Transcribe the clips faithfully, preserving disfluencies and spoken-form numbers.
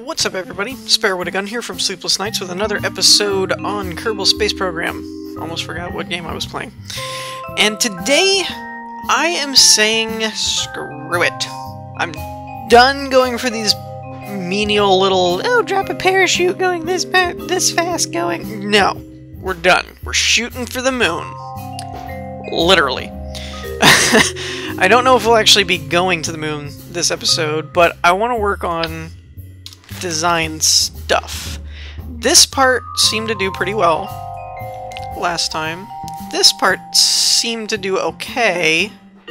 What's up, everybody? Spare with a Gun here from Sleepless Nights with another episode on Kerbal Space Program. Almost forgot what game I was playing. And today, I am saying screw it. I'm done going for these menial little, oh, drop a parachute going this, this fast going. No, we're done. We're shooting for the moon. Literally. I don't know if we'll actually be going to the moon this episode, but I want to work on design stuff. This part seemed to do pretty well last time. This part seemed to do okay.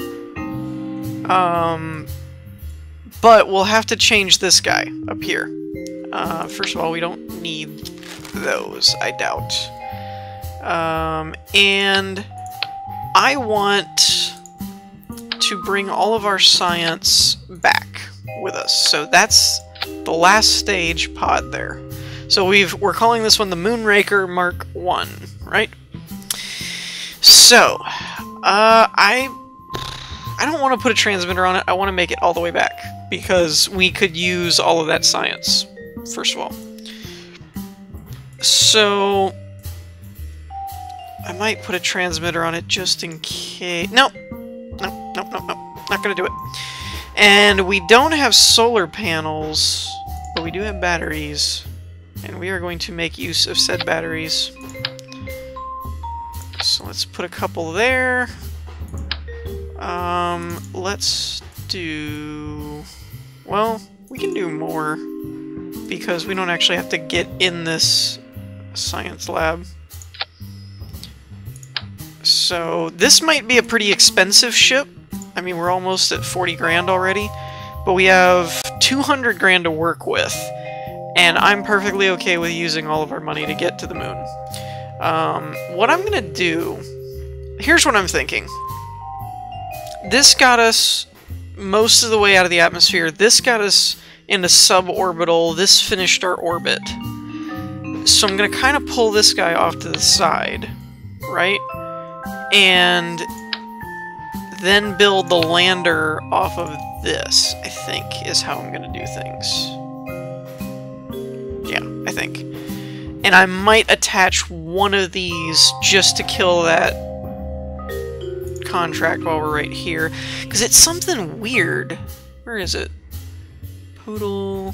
Um, but we'll have to change this guy up here. Uh, first of all, we don't need those, I doubt. Um, and I want to bring all of our science back with us. So that's the last stage pod there. So we've we're calling this one the Moonraker Mark One, right? So, uh, I I don't want to put a transmitter on it. I want to make it all the way back because we could use all of that science. First of all, so I might put a transmitter on it just in case. No, no, no, no, no, not gonna do it. And we don't have solar panels, but we do have batteries, and we are going to make use of said batteries. So let's put a couple there. Um, let's do... Well, we can do more, because we don't actually have to get in this science lab. So this might be a pretty expensive ship. I mean, we're almost at forty grand already, but we have two hundred grand to work with, and I'm perfectly okay with using all of our money to get to the moon. Um, what I'm gonna do... Here's what I'm thinking. This got us most of the way out of the atmosphere. This got us into suborbital. This finished our orbit. So I'm gonna kind of pull this guy off to the side, right? And then build the lander off of this, I think, is how I'm gonna do things. Yeah, I think. And I might attach one of these just to kill that contract while we're right here. Because it's something weird. Where is it? Poodle...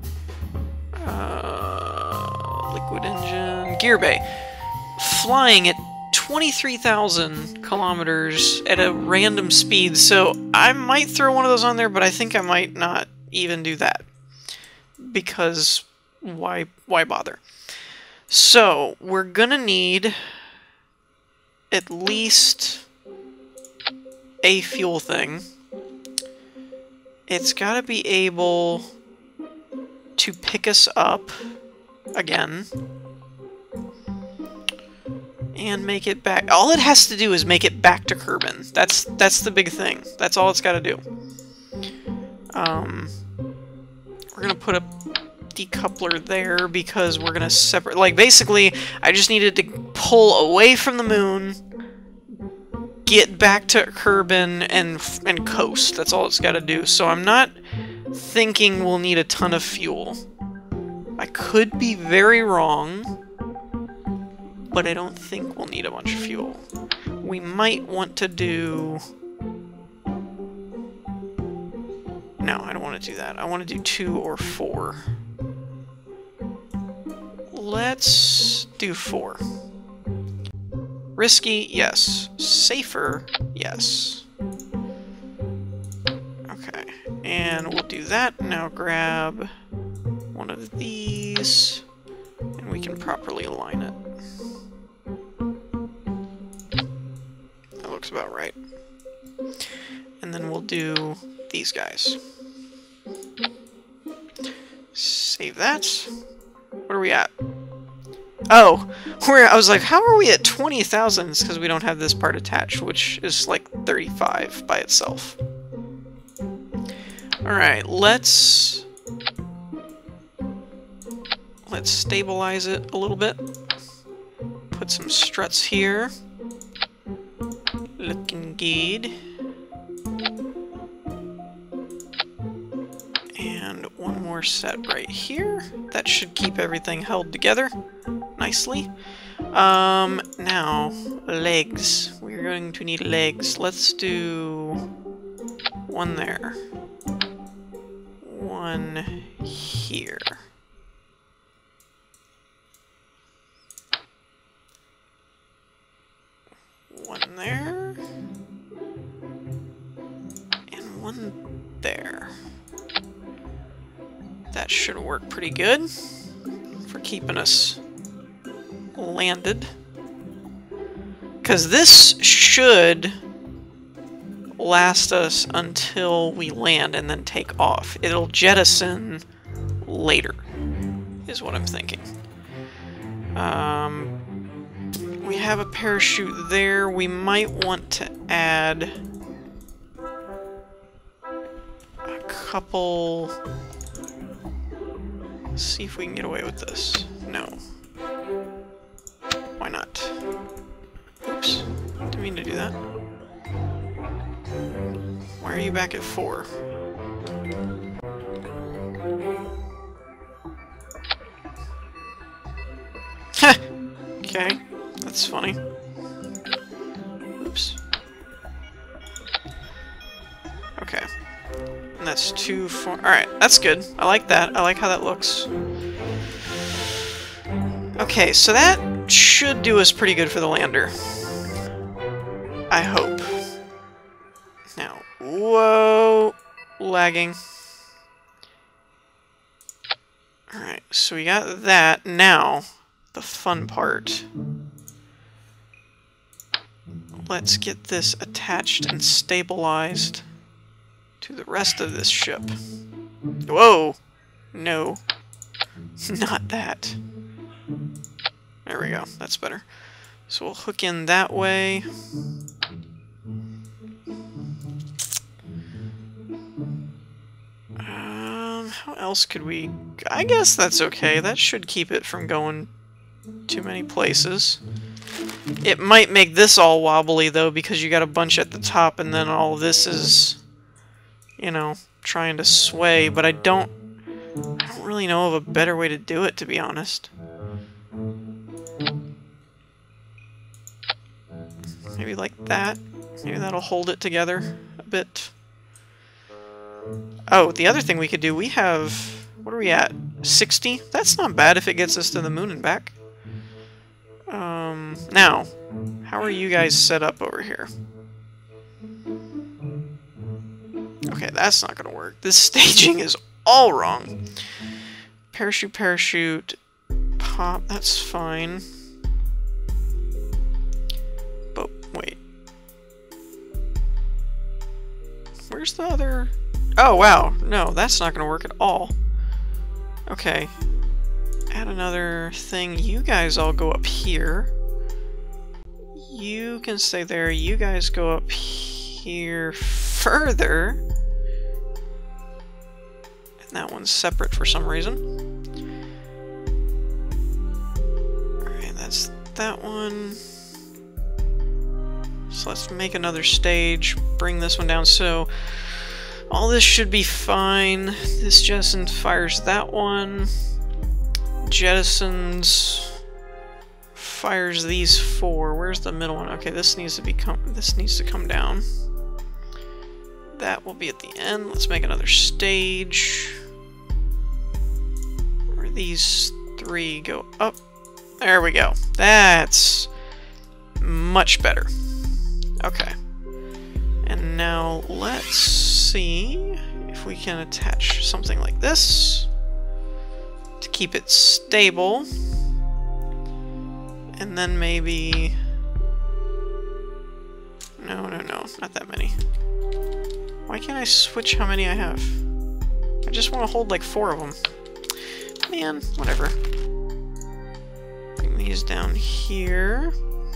Uh, liquid engine... Gear bay. Flying at twenty-three thousand kilometers at a random speed, so I might throw one of those on there, but I think I might not even do that. Because why, why bother? So, we're gonna need at least a fuel thing. It's gotta be able to pick us up again. And make it back. All it has to do is make it back to Kerbin. That's that's the big thing. That's all it's got to do. Um, we're gonna put a decoupler there because we're gonna separate. Like basically, I just needed to pull away from the moon, get back to Kerbin, and and coast. That's all it's got to do. So I'm not thinking we'll need a ton of fuel. I could be very wrong, but I don't think we'll need a bunch of fuel. We might want to do... No, I don't want to do that. I want to do two or four. Let's do four. Risky, yes. Safer, yes. Okay, and we'll do that. Now grab one of these, and we can properly align it. Looks about right. And then we'll do these guys. Save that. What are we at? Oh, we're, I was like, how are we at twenty thousand? It's because we don't have this part attached, which is like thirty-five by itself. Alright, let's... Let's stabilize it a little bit. Put some struts here. Looking good. And one more set right here. That should keep everything held together nicely. Um, now, legs. We're going to need legs. Let's do one there. One here. One there. And one there. That should work pretty good for keeping us landed. Because this should last us until we land and then take off. It'll jettison later, is what I'm thinking. Um, we have a parachute there. We might want to add a couple... Let's see if we can get away with this. No. Why not? Oops. Didn't mean to do that. Why are you back at four? Ha! Okay. That's funny. Oops. Okay. And that's two, four... Alright, that's good. I like that. I like how that looks. Okay, so that should do us pretty good for the lander. I hope. Now, whoa! Lagging. Alright, so we got that. Now, the fun part. Let's get this attached and stabilized to the rest of this ship. Whoa! No. Not that. There we go. That's better. So we'll hook in that way. Um, how else could we... I guess that's okay. That should keep it from going too many places. It might make this all wobbly, though, because you got a bunch at the top, and then all this is, you know, trying to sway, but I don't, I don't really know of a better way to do it, to be honest. Maybe like that. Maybe that'll hold it together a bit. Oh, the other thing we could do, we have... What are we at? sixty? That's not bad if it gets us to the moon and back. Um, now, how are you guys set up over here? Okay, that's not gonna work. This staging is all wrong. Parachute, parachute, pop, that's fine. But, wait. Where's the other... Oh, wow. No, that's not gonna work at all. Okay. Add another thing. You guys all go up here. You can stay there. You guys go up here further. And that one's separate for some reason. Alright, that's that one. So let's make another stage. Bring this one down. So all this should be fine. This jettison fires that one. Jettisons fires these four. Where's the middle one? Okay, this needs to become this needs to come down. That will be at the end. Let's make another stage. Where these three go up. There we go. That's much better. Okay. And now let's see if we can attach something like this to keep it stable. And then maybe... No, no, no, not that many. Why can't I switch how many I have? I just want to hold like four of them. Man, whatever. Bring these down here.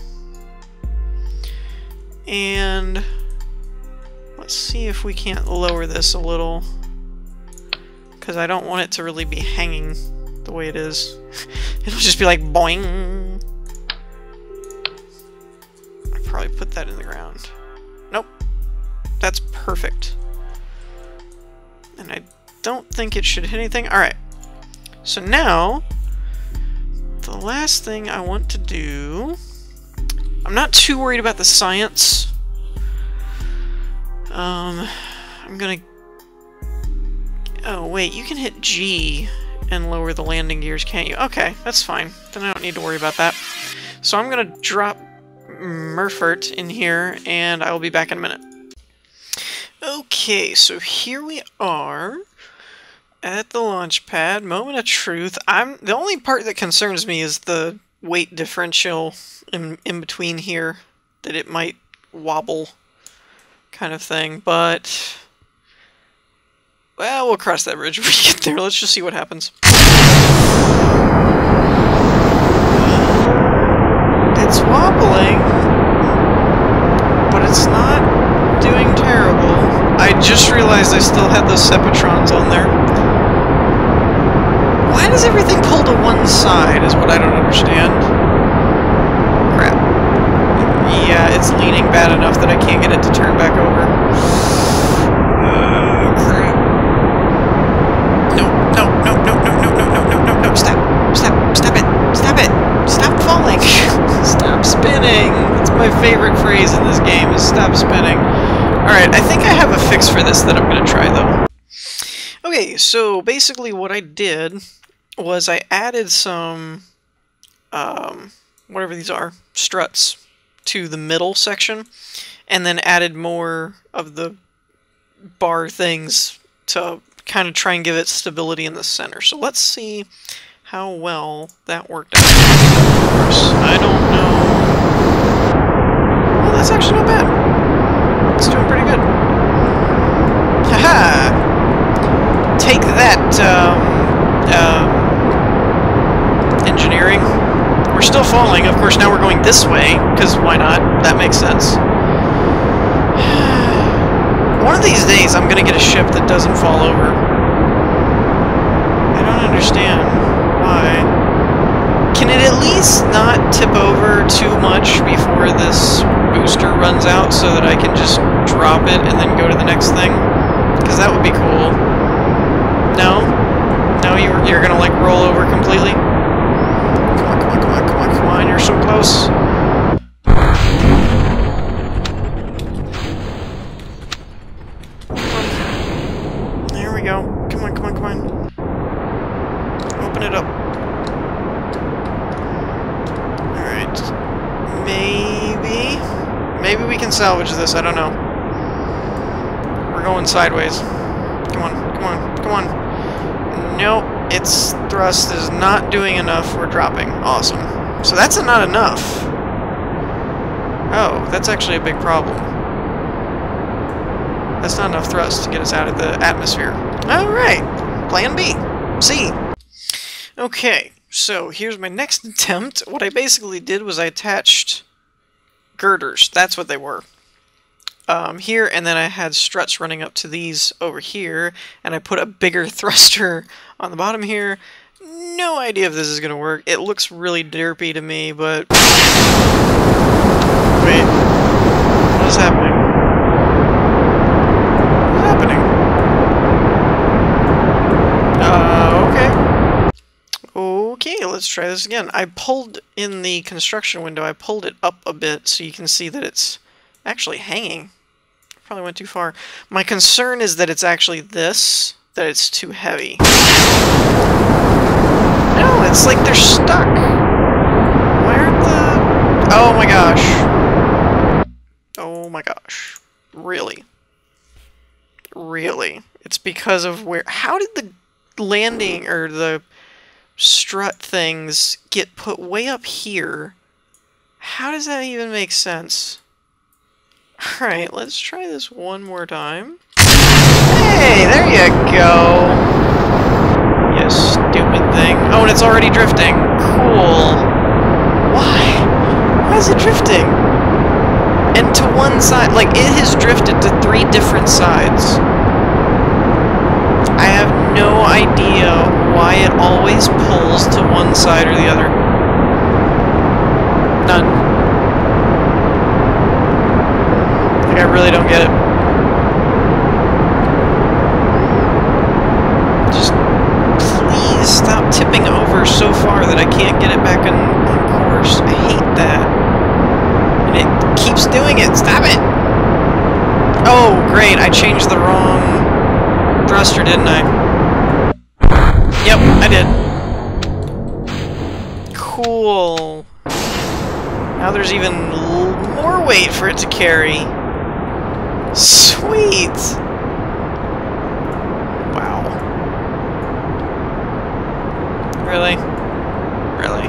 And let's see if we can't lower this a little, because I don't want it to really be hanging the way it is. It'll just be like boing. I probably put that in the ground. Nope. That's perfect. And I don't think it should hit anything. Alright. So now, the last thing I want to do... I'm not too worried about the science. Um, I'm gonna... Oh, wait, you can hit G and lower the landing gears, can't you? Okay, that's fine. Then I don't need to worry about that. So I'm gonna drop Murfert in here, and I will be back in a minute. Okay, so here we are at the launch pad. Moment of truth. I'm the only part that concerns me is the weight differential in, in between here, that it might wobble kind of thing, but well, we'll cross that bridge when we get there. Let's just see what happens. It's wobbling, but it's not doing terrible. I just realized I still had those Sepatrons on there. Why does everything pull to one side is what I don't understand. Crap. Yeah, it's leaning bad enough that I can't get it to turn back over. Uh, crap. No, no, no, no, no, no, no, no, no, no, no, stop. Stop, stop it, stop it. Stop falling. Stop spinning. That's my favorite phrase in this game, is stop spinning. Alright, I think I have a fix for this that I'm going to try, though. Okay, so basically what I did was I added some, um, whatever these are, struts to the middle section, and then added more of the bar things to kind of try and give it stability in the center. So let's see how well that worked out. Of course, I don't know. Well, that's actually not bad. It's doing pretty good. Haha! Take that, um, um, engineering. We're still falling. Of course, now we're going this way, because why not? That makes sense. One of these days, I'm gonna get a ship that doesn't fall over. I don't understand why. Can it at least not tip over too much before this booster runs out so that I can just drop it and then go to the next thing? Because that would be cool. No? No, you, you're gonna like roll over completely? Come on, come on, come on, come on, come on, you're so close. There we go. Come on, come on, come on. Open it up. Alright. Maybe... Maybe we can salvage this, I don't know. We're going sideways. Come on, come on, come on. Nope, its thrust is not doing enough. We're dropping. Awesome. So that's a not enough. Oh, that's actually a big problem. That's not enough thrust to get us out of the atmosphere. Alright, plan B. C. Okay, so here's my next attempt. What I basically did was I attached girders. That's what they were. Um, here, and then I had struts running up to these over here, and I put a bigger thruster on the bottom here. No idea if this is going to work. It looks really derpy to me, but... Wait. What is happening? What's happening? Uh, okay. Okay, let's try this again. I pulled in the construction window, I pulled it up a bit so you can see that it's actually hanging. Probably went too far. My concern is that it's actually this, that it's too heavy. No, it's like they're stuck. Why aren't the... Oh my gosh. Oh my gosh. Really? Really? It's because of where... How did the landing, or the strut things get put way up here? How does that even make sense? Alright, let's try this one more time. Hey, there you go! You stupid thing. Oh, and it's already drifting. Cool. Why? Why is it drifting? And to one side, like, it has drifted to three different sides. I have no idea why it always pulls to one side or the other. None. I really don't get it. so far that I can't get it back on, on course. I hate that. And it keeps doing it. Stop it! Oh, great. I changed the wrong thruster, didn't I? Yep, I did. Cool. Now there's even more weight for it to carry. Sweet! Wow. Really? Really?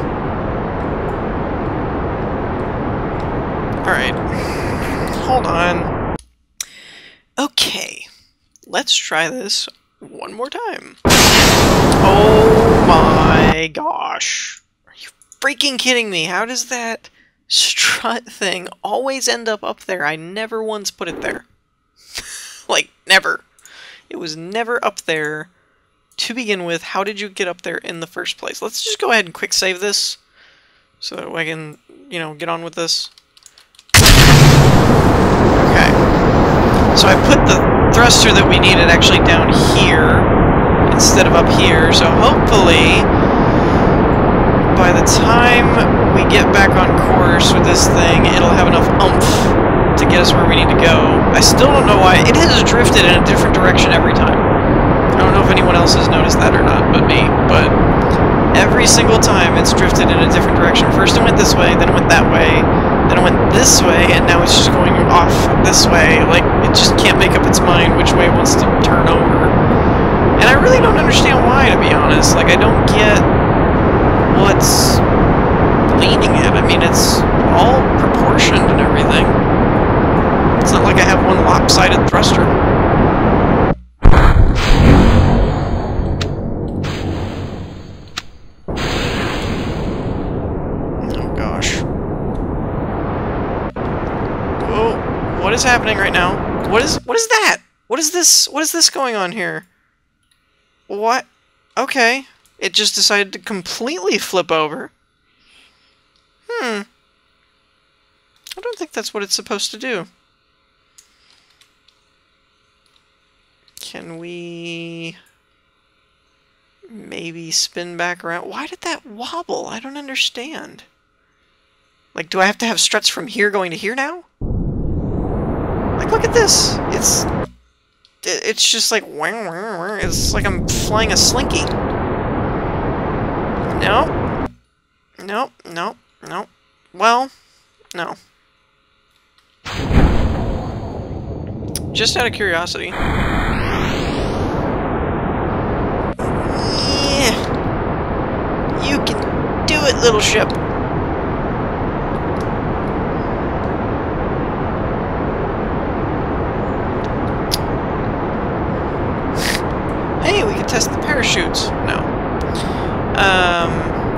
Alright. Hold on. Okay. Let's try this one more time. Oh my gosh. Are you freaking kidding me? How does that strut thing always end up up there? I never once put it there. Like, never. It was never up there to begin with. How did you get up there in the first place? Let's just go ahead and quick save this so that I can, you know, get on with this. Okay. So I put the thruster that we needed actually down here instead of up here, so hopefully by the time we get back on course with this thing, it'll have enough oomph to get us where we need to go. I still don't know why. It has drifted in a different direction every time. I don't know if anyone else has noticed that or not but me, but every single time it's drifted in a different direction. First it went this way, then it went that way, then it went this way, and now it's just going off this way. Like, it just can't make up its mind which way it wants to turn over. And I really don't understand why, to be honest. Like, I don't get what's leaning it. I mean, it's all proportioned and everything. It's not like I have one lopsided thruster. Oh gosh. Whoa, what is happening right now? What is what is that? What is this? What is this going on here? What? Okay. It just decided to completely flip over. Hmm. I don't think that's what it's supposed to do. Can we maybe spin back around? Why did that wobble? I don't understand. Like, do I have to have struts from here going to here now? Like, look at this. It's it's just like it's like I'm flying a slinky. No. No, no, no. Well, no. Just out of curiosity. Yeah. You can do it, little ship. Hey, we can test the parachutes. No. Um,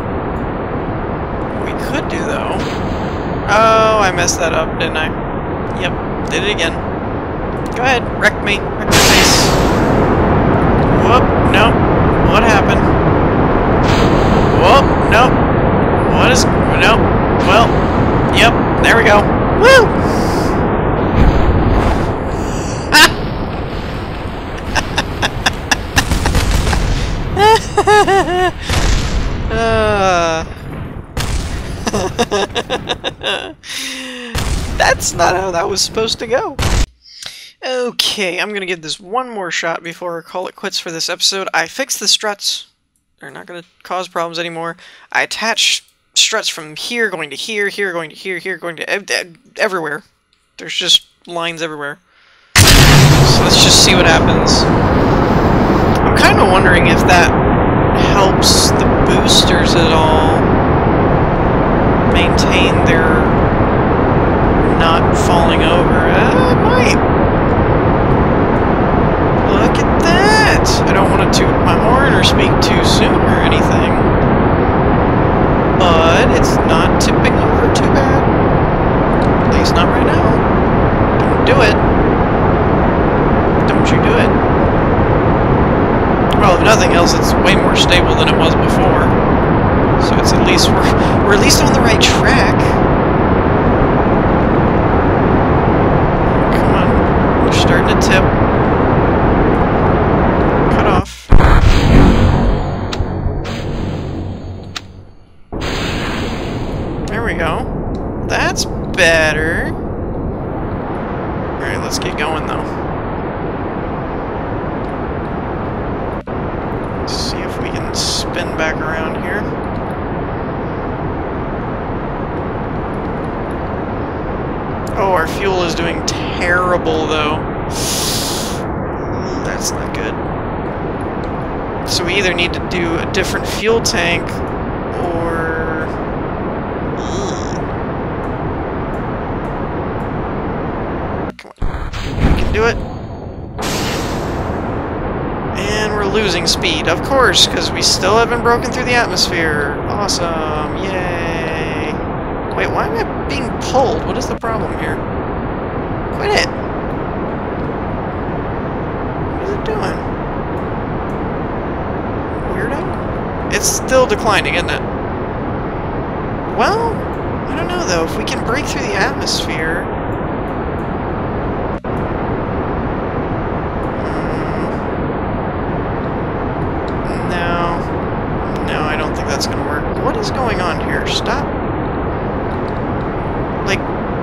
we could do, though. Oh, I messed that up, didn't I? Yep, did it again. Go ahead, wreck me. Wreck my face. Whoop, nope. What happened? Whoop, nope. What is... Nope. Well, yep, there we go. Woo! uh. That's not how that was supposed to go. Okay, I'm gonna give this one more shot before I call it quits for this episode. I fixed the struts. They're not gonna cause problems anymore. I attach struts from here going to here, here going to here, here going to ev everywhere. There's just lines everywhere. So let's just see what happens. I'm kind of wondering if that helps the boosters at all maintain their not falling over. Uh, it might. Look at that! I don't want to toot my horn or speak too soon or anything, but it's not tipping over too bad. At least not right now. Don't do it. Don't you do it. Well, if nothing else, it's way more stable than it was before. So it's at least, we're, we're at least on the right track. Come on. We're starting to tip. Cut off. we go. That's better. Alright, let's get going, though. Let's see if we can spin back around here. Oh, our fuel is doing terrible, though. That's not good. So we either need to do a different fuel tank, or... Come on. We can do it. And we're losing speed, of course, because we still haven't broken through the atmosphere. Awesome. Yay. Wait, why am I being pulled? What is the problem here? Quit it. What is it doing? Weirdo? It's still declining, isn't it? Well, I don't know, though. If we can break through the atmosphere... Hmm. No. No, I don't think that's going to work. What is going on here? Stop. Like...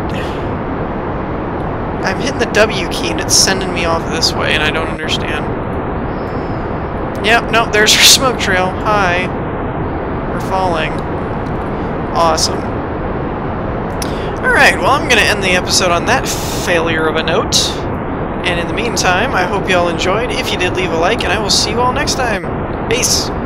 I'm hitting the W key and it's sending me off this way, and I don't understand. Yep, no, there's our smoke trail. Hi. We're falling. Awesome. Alright, well, I'm going to end the episode on that failure of a note. And in the meantime, I hope you all enjoyed. If you did, leave a like, and I will see you all next time. Peace!